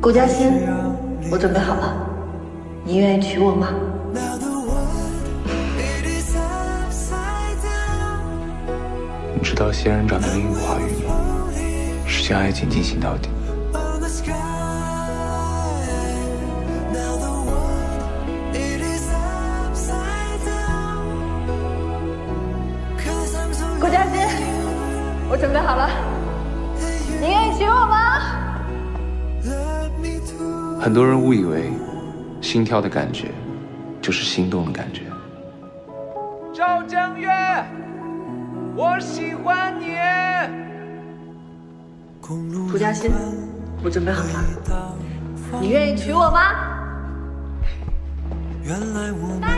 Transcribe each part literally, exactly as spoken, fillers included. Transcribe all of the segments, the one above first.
顾嘉欣，我准备好了，你愿意娶我吗？ 你知道仙人掌的另一个话语吗？是将爱情进行到底。 顾嘉欣，我准备好了，你愿意娶我吗？ 很多人误以为，心跳的感觉就是心动的感觉。 赵正月，我喜欢你。 顾嘉欣，我准备好了，你愿意娶我吗？原来我们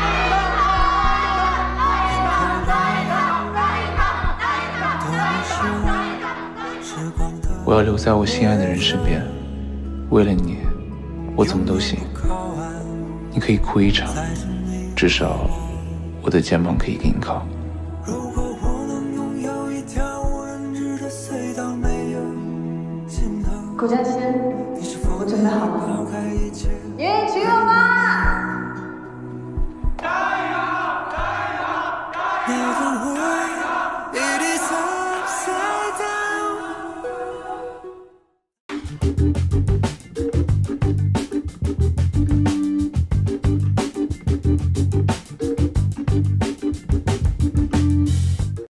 我要留在我心爱的人身边，为了你，我怎么都行。你可以哭一场，至少我的肩膀可以给你靠。 顾嘉欣，我准备好了，你愿意娶我吗？加油！加油！